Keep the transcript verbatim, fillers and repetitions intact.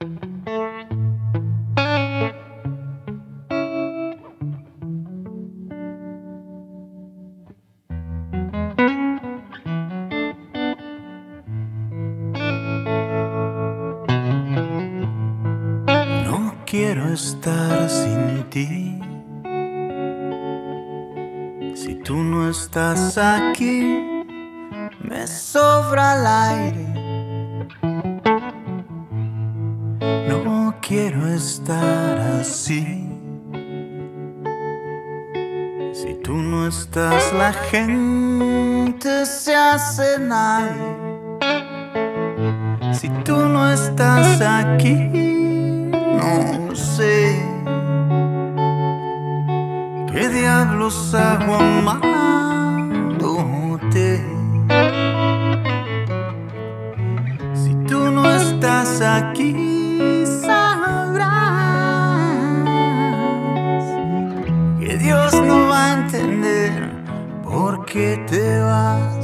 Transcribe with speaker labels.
Speaker 1: No quiero estar sin ti. Si tú no estás aquí, me sobra el aire. No quiero estar así. Si tú no estás, la gente se hace nadie. Si tú no estás aquí, no sé qué diablos hago amándote. Si tú no estás aquí, sabrás que Dios no va a entender por qué te vas.